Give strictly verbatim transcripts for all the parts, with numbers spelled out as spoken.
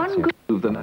one good than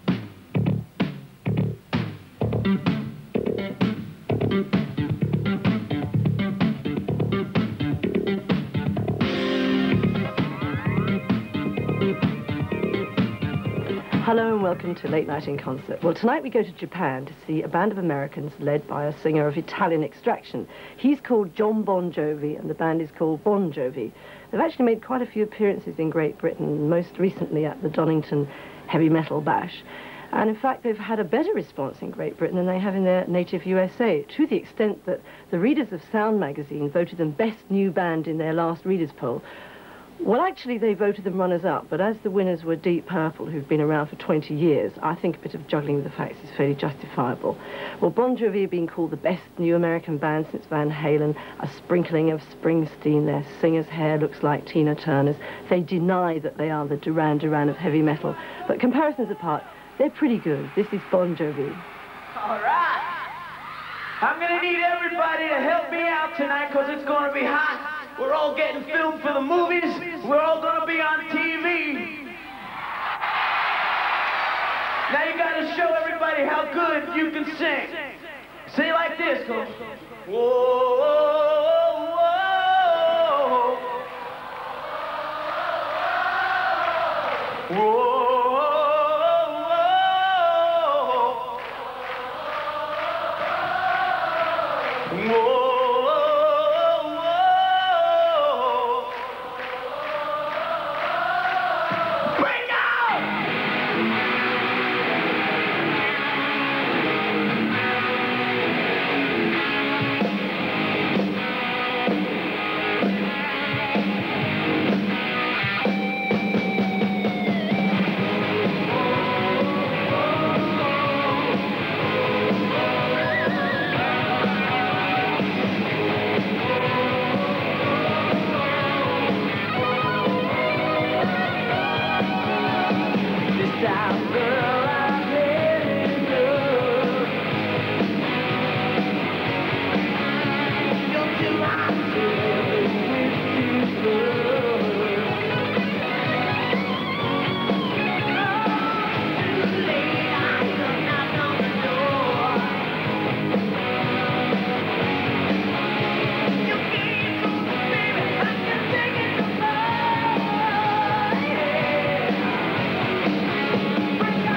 Hello and welcome to Late Night in Concert. Well, tonight we go to Japan to see a band of Americans led by a singer of Italian extraction. He's called Jon Bon Jovi and the band is called Bon Jovi. They've actually made quite a few appearances in Great Britain, most recently at the Donington Heavy Metal Bash. And in fact, they've had a better response in Great Britain than they have in their native U S A, to the extent that the readers of Sound magazine voted them best new band in their last readers' poll. Well, actually, they voted them runners-up, but as the winners were Deep Purple, who've been around for twenty years, I think a bit of juggling with the facts is fairly justifiable. Well, Bon Jovi have been called the best new American band since Van Halen, a sprinkling of Springsteen. Their singer's hair looks like Tina Turner's. They deny that they are the Duran Duran of heavy metal. But comparisons apart, they're pretty good. This is Bon Jovi. All right. I'm going to need everybody to help me out tonight because it's going to be hot. We're all getting filmed for the movies. We're all going to be on T V. Now you got to show everybody how good you can sing. Say it like this, go. Whoa, whoa, whoa. Whoa. Bring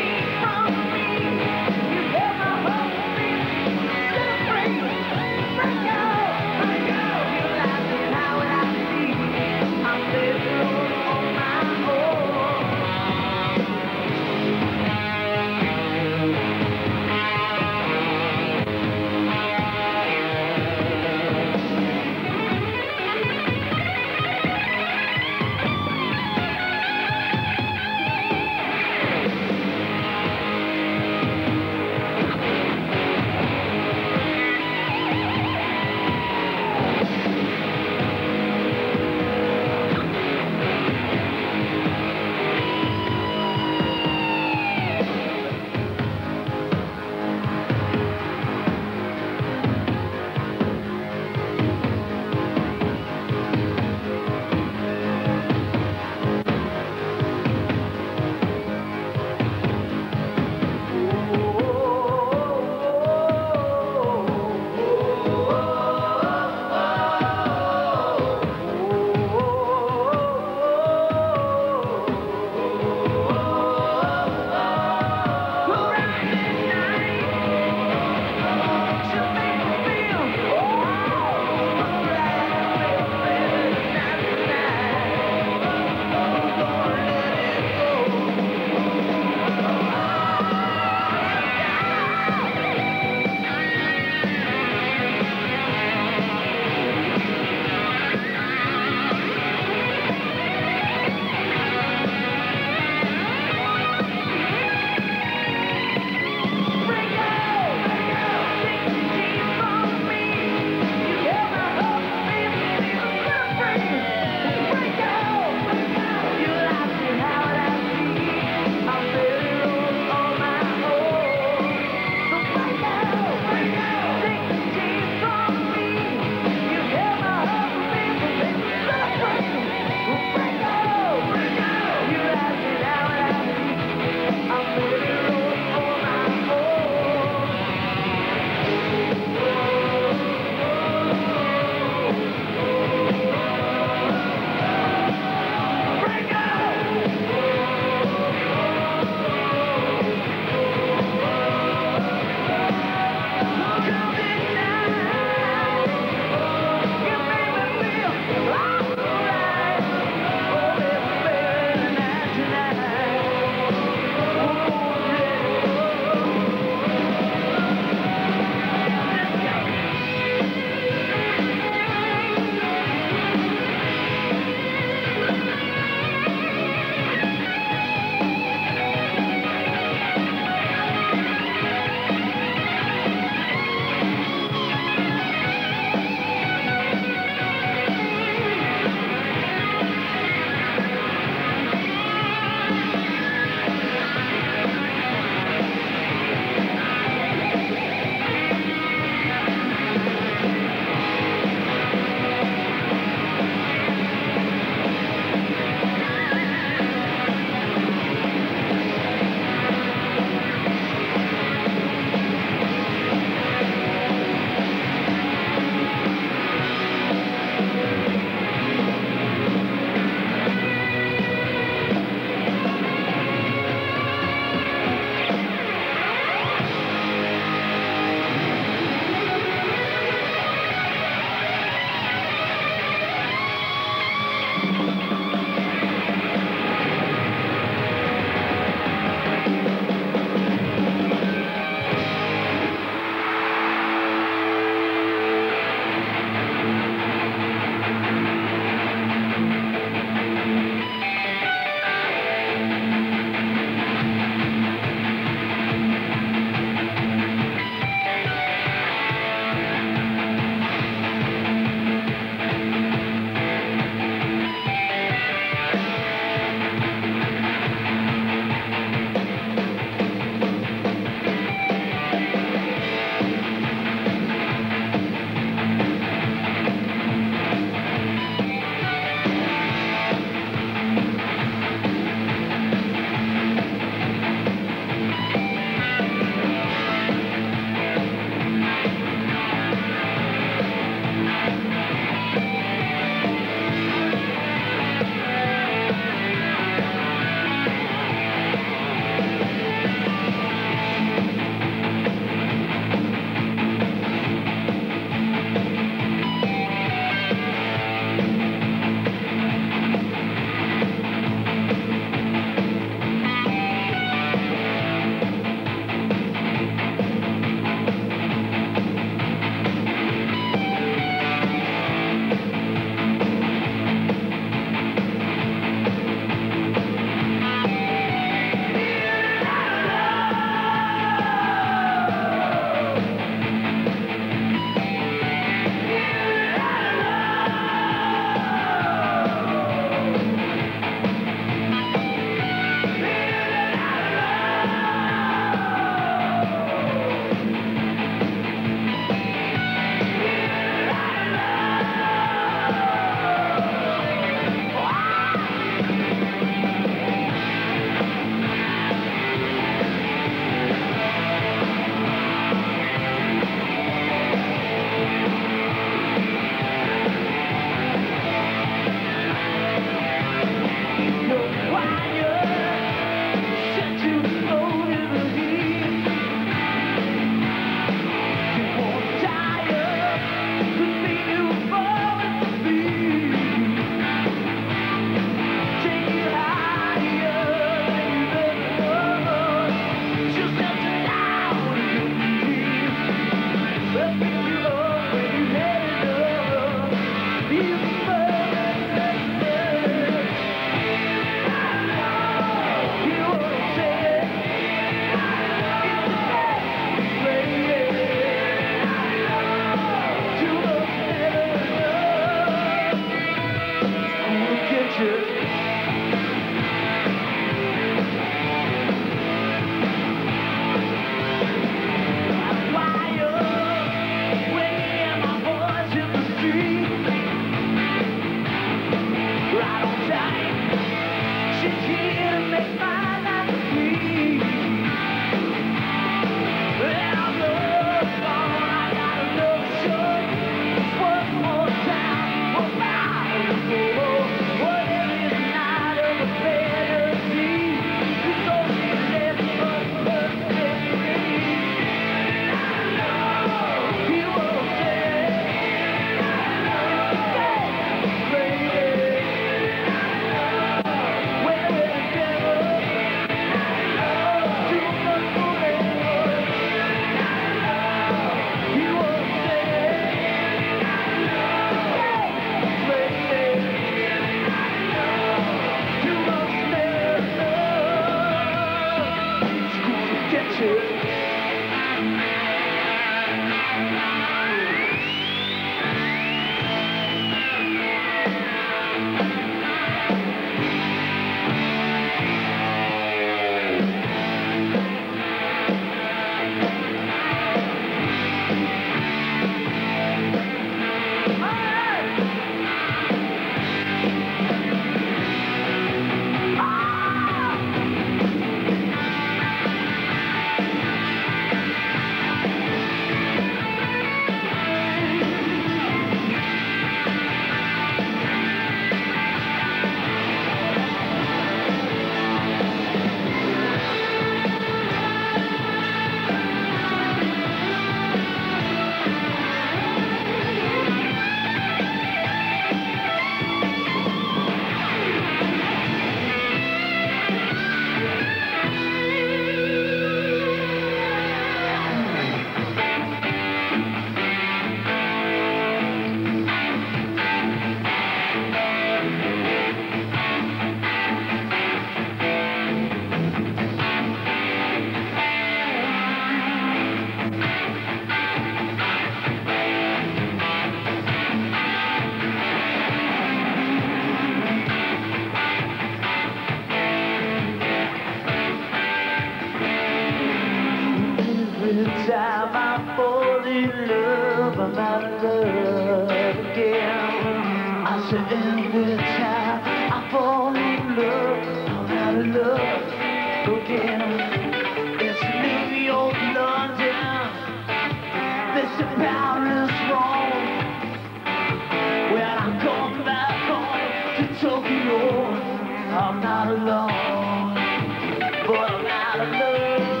Every time I fall in love, I'm out of love again. I say every time I fall in love, I'm out of love again. It's New York, London, this is Paris, Rome. When I come back home to Tokyo, I'm not alone, but I'm out of love.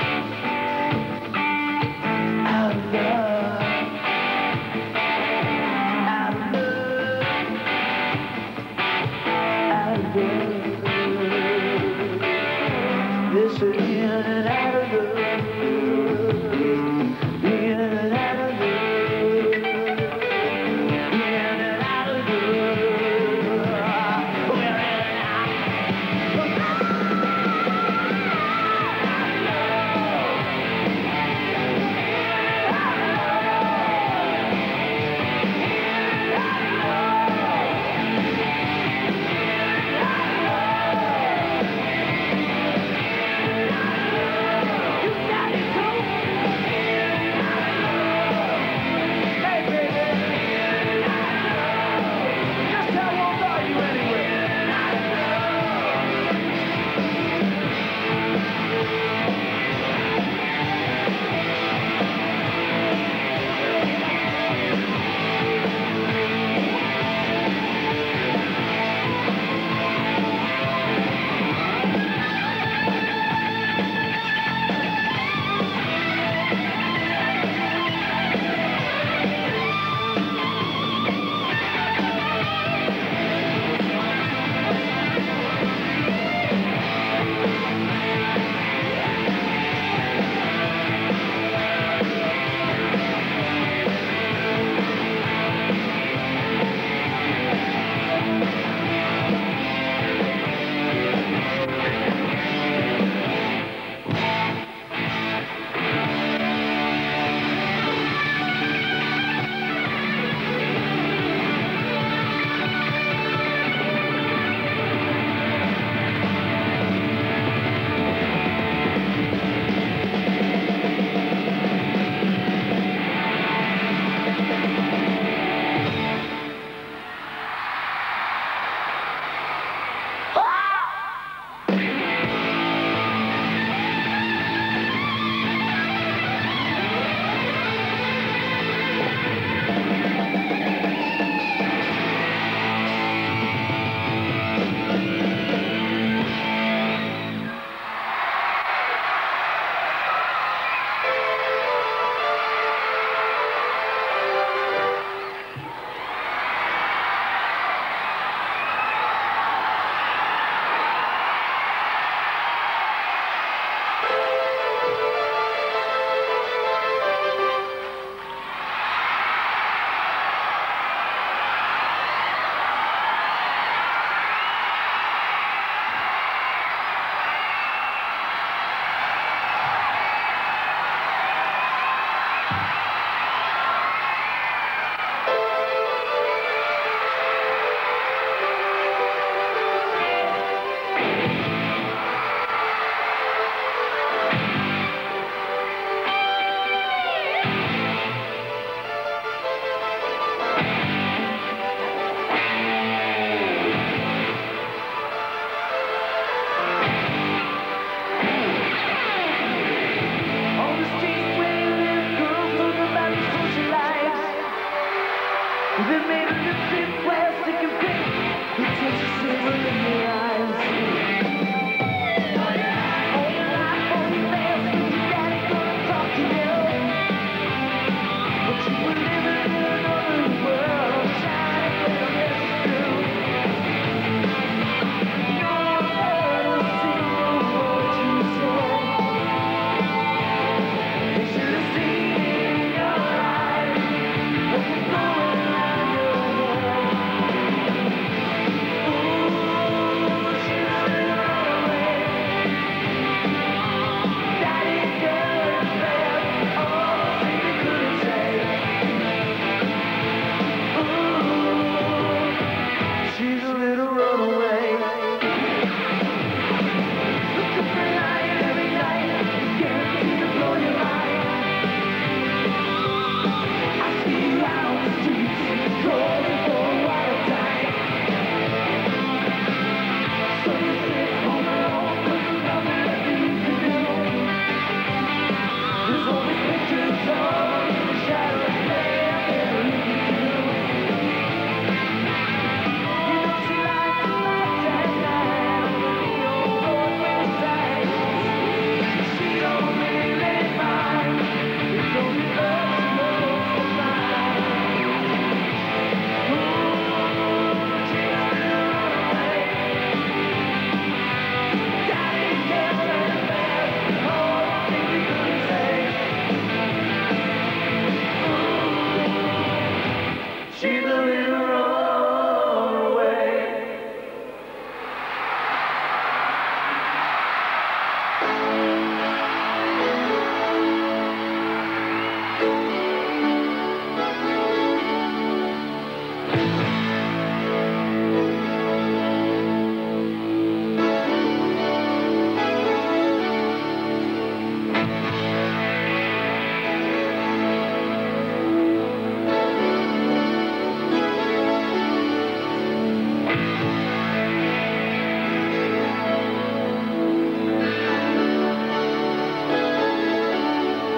This is in and out of love, in and out of love, in and out of love, we're in and out. You got it,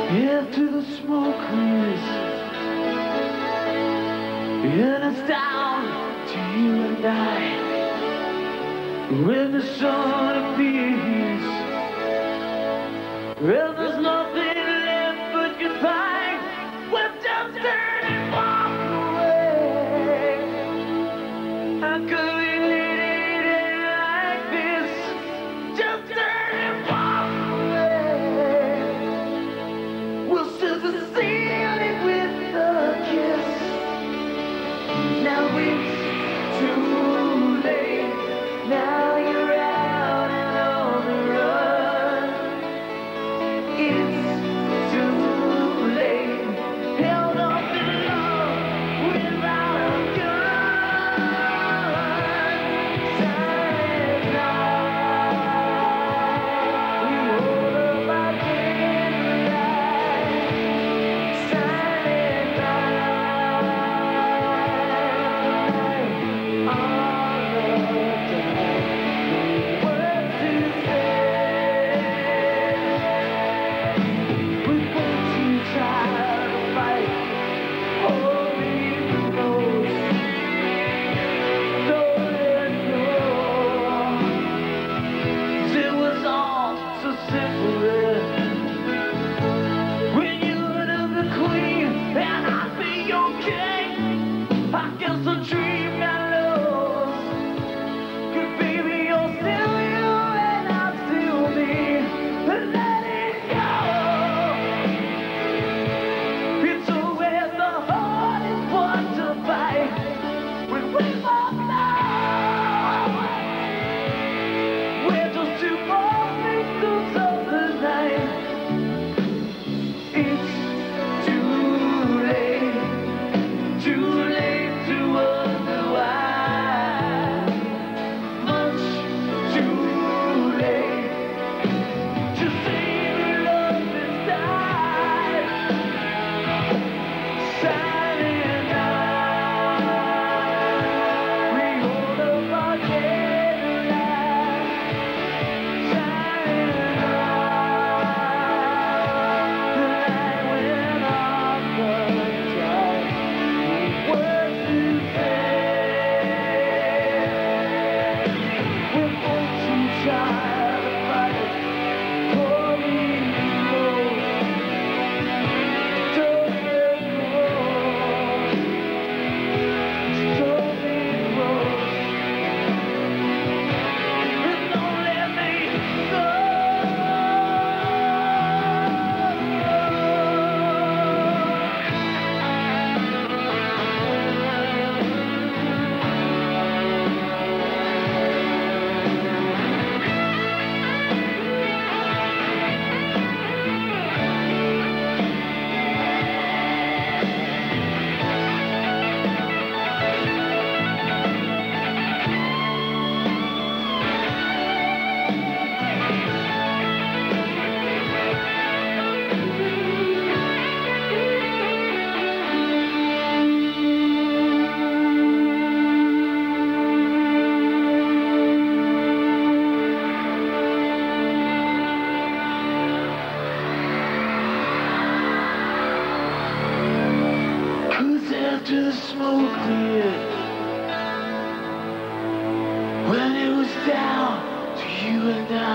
After the smoke clears, and it's down to you and I. When the sun appears, well, there's nothing left but goodbye. We'll just turn and walk away. How could we let it end like this? Just turn and walk away. We'll seal the ceiling with a kiss. Now it's too late. Now you're out and on the run. It's too late. Held up in love without a gun. Silent night, we hold up our candlelight. Silent night, all the time, words to say. We're both too tired to fight, holding close. Don't let go. 'Cause it was all so simple then. When you were the queen and I'd be your king. I guess the dream got lost. 'Cause baby, you're still you and I'm still me. Let it go. It's always the hardest one to fight. When we both know we're just two more victims of the night. It's too late, too late to wonder why. Much too late to say the love has died. Silent night, we hold up our candlelight. Silent night, the night when our blood dries. Words to say. We're both too tired to fight, holding close. Don't let go. Don't be close. And don't let me go. Cause after the smoke cleared, when it was down to you and I,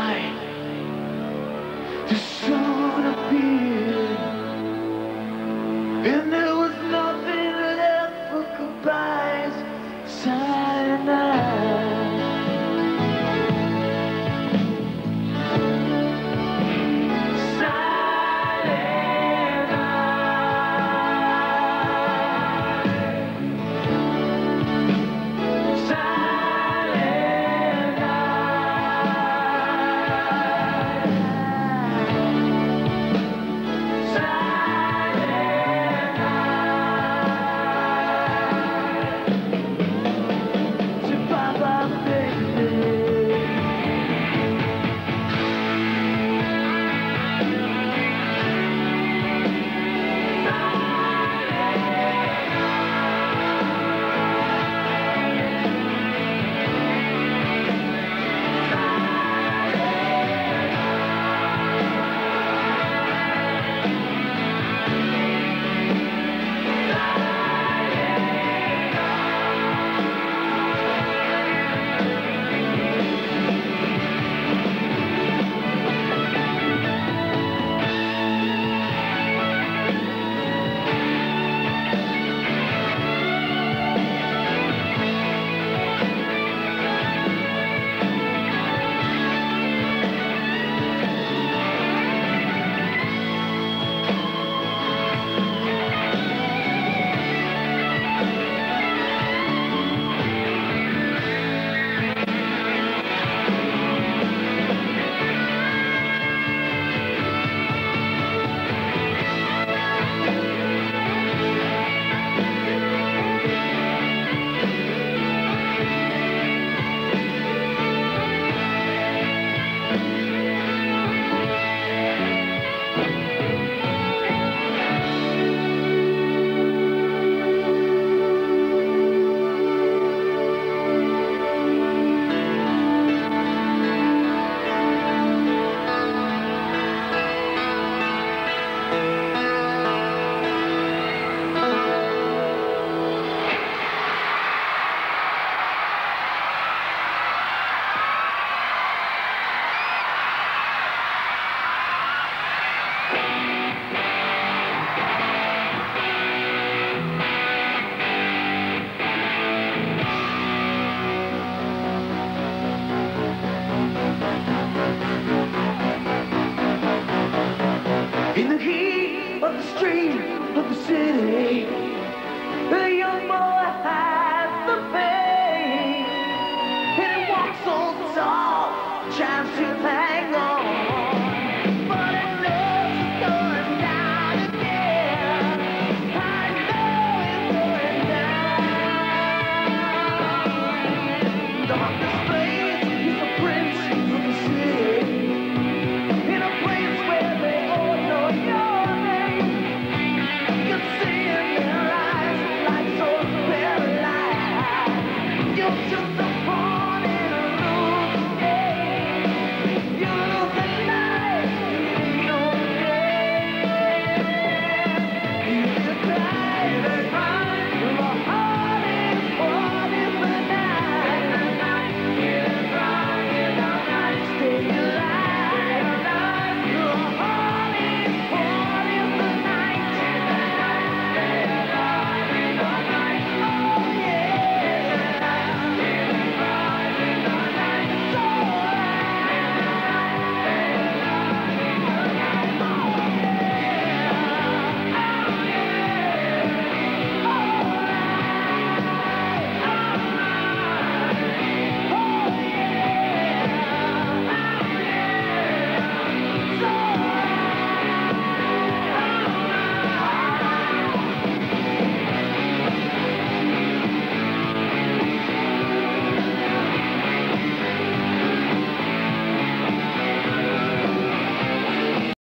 the sun appeared, and there was nothing left but goodbyes. Silent night, silent night, silent night, silent night. In the heat of the street of the city,